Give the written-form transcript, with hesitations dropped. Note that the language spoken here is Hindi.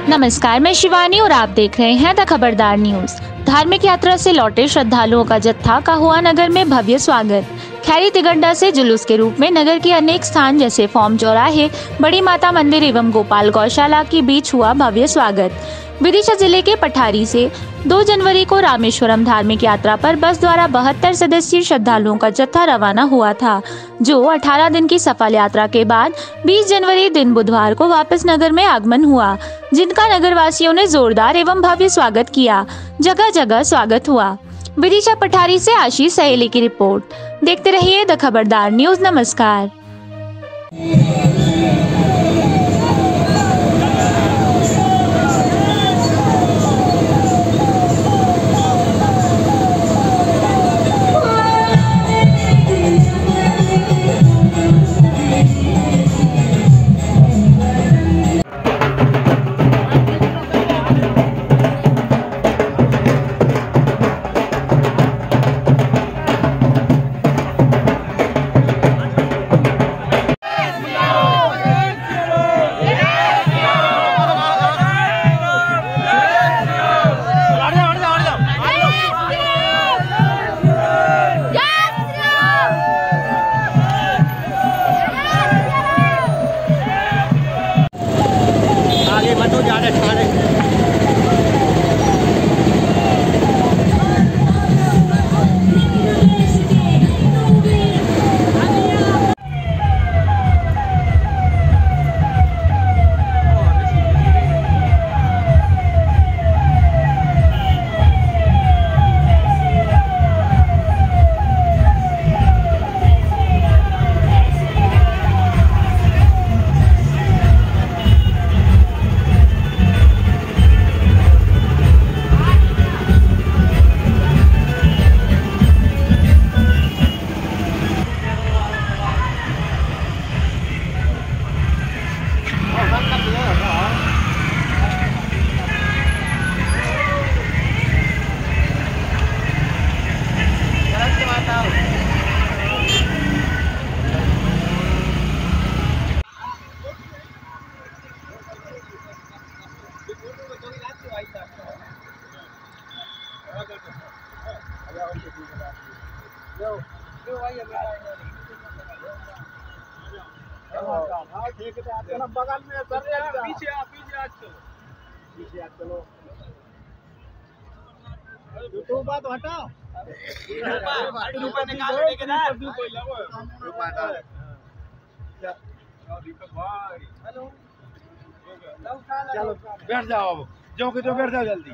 नमस्कार, मैं शिवानी और आप देख रहे हैं द खबरदार न्यूज। धार्मिक यात्रा से लौटे श्रद्धालुओं का जत्था का हुआ नगर में भव्य स्वागत। खैरी तिगड्डा से जुलूस के रूप में नगर के अनेक स्थान जैसे फॉर्म चौराहे, बड़ी माता मंदिर एवं गोपाल गौशाला के बीच हुआ भव्य स्वागत। विदिशा जिले के पठारी से 2 जनवरी को रामेश्वरम धार्मिक यात्रा पर बस द्वारा 72 सदस्यीय श्रद्धालुओं का जत्था रवाना हुआ था, जो 18 दिन की सफल यात्रा के बाद 20 जनवरी दिन बुधवार को वापस नगर में आगमन हुआ, जिनका नगरवासियों ने जोरदार एवं भव्य स्वागत किया। जगह जगह स्वागत हुआ। विदिशा पठारी से आशीष सहेली की रिपोर्ट। देखते रहिए द खबरदार न्यूज। नमस्कार। बगल में पीछे चलो बात हटाओ। चलो बैठ जाओ, अब जो कि तो बैठ जाओ जल्दी।